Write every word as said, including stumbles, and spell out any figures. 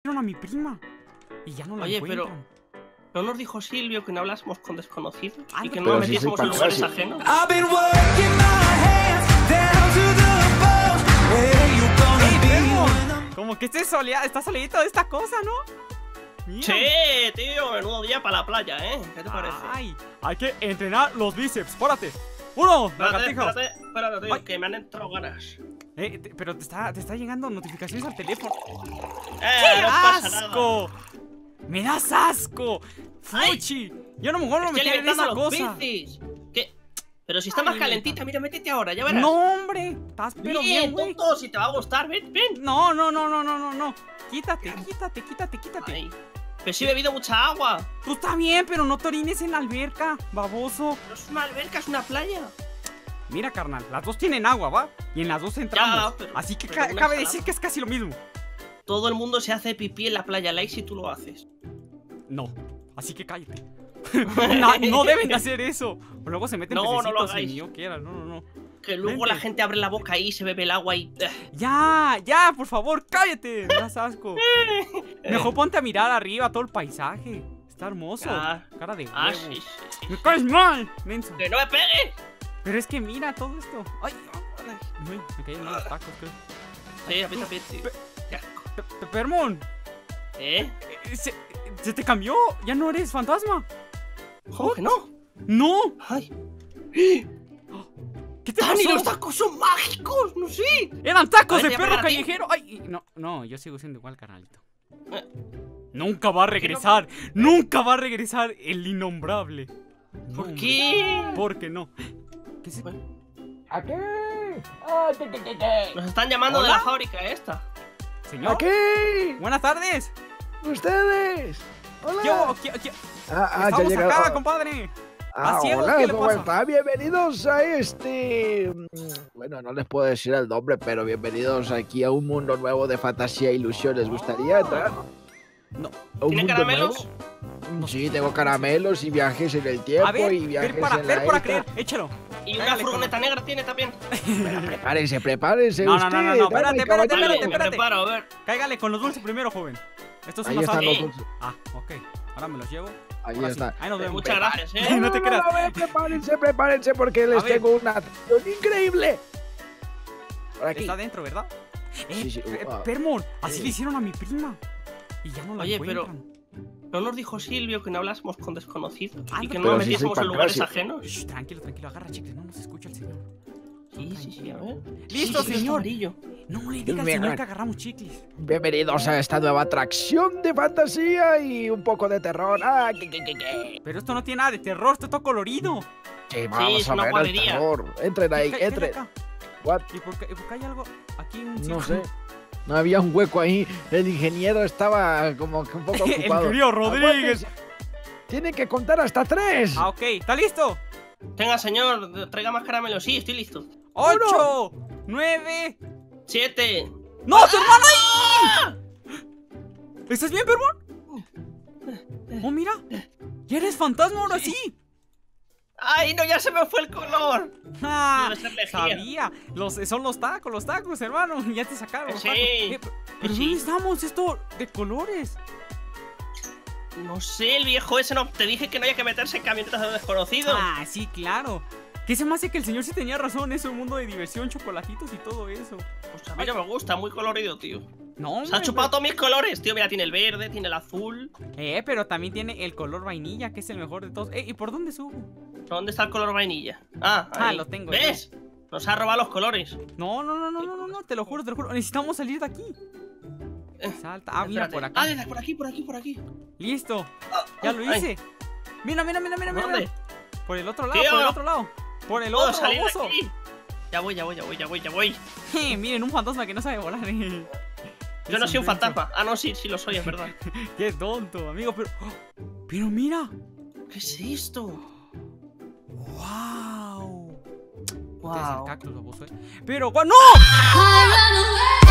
a mi prima y ya no la Oye, encuentran. pero ¿no nos dijo Silvio que no hablásemos con desconocidos? Anda, y que no pero nos si metiésemos soy en lugares fantasma. ajenos. I've been working my hands down to the bone. Where you gonna ¡Ey, be Vermo! when I'm Como que esté soleado, está soleadito esta cosa, ¿no? Mira. Sí, tío, menudo día para la playa, ¿eh? ¿Qué te parece? Ay, hay que entrenar los bíceps. ¡Párate! ¡Uno! Espérate, ¡Lagartija! espérate, espérate, tío, Ay. que me han entrado ganas. Eh, te- pero te está, te está llegando notificaciones al teléfono. ¡Eh, ¡Qué no pasa nada! asco! ¡Me das asco! ¡Fuchi! Yo no me vuelvo a Estoy meter en alimentando esa a los cosa. bicis. ¿Qué? Pero si está Ay, más alimentando. calentita, mira, métete ahora, ya verás. No, hombre. Estás pero bien, bien, güey. tonto, si te va a gustar, ven, ven. No, no, no, no, no, no, no. Quítate, quítate, quítate, quítate. Ay, pero sí he bebido mucha agua. Tú está bien, pero no te orines en la alberca, baboso. No es una alberca, es una playa. Mira, carnal, las dos tienen agua, ¿va? Y en las dos entramos. pero- Así que pero ca- una cabe ensalada. decir que es casi lo mismo. Todo el mundo se hace pipí en la playa Lake si tú lo haces. No, así que cállate. no, no deben de hacer eso. Luego se meten No, no lo pececitos hagáis. sin yo quiera, no, no, no. Que luego Vente. la gente abre la boca ahí, se bebe el agua y... Ya, ya, por favor, cállate. Me das asco. Mejor ponte a mirar arriba todo el paisaje. Está hermoso. Ah. Cara de huevo. Ah, sí, sí, sí. Me caes mal, menso. ¡Que no me pegues! Pero es que mira todo esto. Ay, ay, me caí en los tacos, creo. Sí, a mí también, tío. Qué asco. Pe- Pe- Permon, ¿Eh? eh, se, se te cambió. Ya no eres fantasma. ¿Cómo que no? No. ¡Ay! ¿Qué te ¡Dani, pasó? los tacos son mágicos! ¡No sé! Eran tacos A ver, de te voy a perro pegar a ti. callejero. Ay, no, no, yo sigo siendo igual, carnalito. Eh. Nunca va a regresar. Nunca va a regresar el innombrable. ¿Por No, qué? hombre, ¿Por qué no? ¿Qué se... ¡Aquí! ¡Ah, qué, qué, qué, qué! Nos están llamando de ¿Hola? la fábrica esta. Señor. ¡Aquí! Buenas tardes. ¡Ustedes! ¡Hola! Yo, ¿qué- qué- Ah, ah, ya Estamos llega. acá, ah, compadre. ah, ¿a ciegos? hola, ¿Qué le ¿cómo pasa? está? Bienvenidos a este... mm, Bueno, no les puedo decir el nombre, pero bienvenidos aquí a un mundo nuevo de fantasía e ilusión. ¿Les gustaría entrar? No. ¿A un ¿Tiene mundo caramelos? nuevo? Sí, tengo caramelos y viajes en el tiempo A ver, y viajes ver para, en la ver para época. creer. Échalo. Y una Hágale, furgoneta negra tiene también. Pero prepárense, prepárense No, no, usted. no, no, no, dama y espérate, espérate, caballero. Vale, espérate, me espérate. preparo, a ver. Cáigale con los dulces primero, joven. Estos son Ahí los están los eh. dulces. Ah, ok. Ahora me los llevo. Ahí Ahora sí. está. Ahí nos vemos. Muchas gracias, Ay, eh. no te creas. a ver, prepárense, prepárense porque les ver. tengo una atracción increíble. Por aquí. Está adentro, ¿verdad? Eh, Sí, sí, eh, uh, Permon, así sí. le hicieron a mi prima. Y ya no la Oye, pero- encuentran. ¿No nos dijo Silvio que no hablásemos con desconocidos? Anda, Y que no pero nos si metiésemos soy en lugares pancracio. ajenos. Shh, tranquilo, tranquilo, agarra chicle, no nos escucha el señor. Sí, sí, sí, a ver. Listo, Sí, sí, señor. amarillo. No le diga al Mira. señor que agarramos chicles. Bienvenidos a esta nueva atracción de fantasía y un poco de terror. Ah, que, que, que, que. Pero esto no tiene nada de terror, esto está todo colorido. Sí, vamos es a una ver el guardería. terror. Entren ahí, ¿Qué- qué hay entren. acá? What? ¿Y por, qué, y por qué hay algo aquí? Un No círculo? sé. No había un hueco ahí. El ingeniero estaba como que un poco El ocupado. querido Rodríguez. Aguántense. Tiene que contar hasta tres. Ah, ok, ¿está listo? Tenga, señor, traiga más caramelos. Sí, estoy listo. Ocho, nueve. Siete. ¡No, tu hermano ahí! ¿Estás bien, Permon? Oh, mira. Ya eres fantasma ahora sí. ¡Ay, no! ¡Ya se me fue el color! Ah, Debe ser lejía. sabía. Los, son los tacos, los tacos, hermano. Ya te sacaron los Sí. tacos. Eh, pero pero Sí. ¿dónde estamos? Esto de colores. No sé, el viejo ese no. Te dije que no había que meterse en camionetas de desconocidos. Ah, sí, claro. ¿Qué se me hace que el señor sí tenía razón? Es un mundo de diversión, chocolatitos y todo eso. Pues a mí no me gusta, muy colorido, tío. No, Se ha hombre, chupado todos mis colores, tío. Mira, tiene el verde, tiene el azul. Eh, pero también tiene el color vainilla, que es el mejor de todos. Eh, ¿y por dónde subo? ¿Dónde está el color vainilla? Ah, Ah, ahí. lo tengo ¿Ves? Nos ha robado los colores. No, no, no, no, no, no, no, te lo juro, te lo juro. Necesitamos salir de aquí. Eh, Salta. Ah, mira, Espérate. por acá. Ah, desde por aquí, por aquí, por aquí. Listo. Ya lo Ay, hice. Mira, mira, mira, mira, mira. ¿Dónde? Por el otro lado, Tío. por el otro lado. Por el ¿Puedo otro, salir de baboso. aquí? Ya voy, ya voy, ya voy, ya voy, ya voy. Eh, miren, un fantasma que no sabe volar. eh. Yo no Es soy un menso. fantasma. Ah, no, sí, sí lo soy, es verdad. Qué tonto, amigo, pero... ¡Oh! Pero mira. ¿Qué es esto? ¡Wow! Este es el Wow. cactus, baboso, eh. Pero, ¡guau! ¡no! I run away.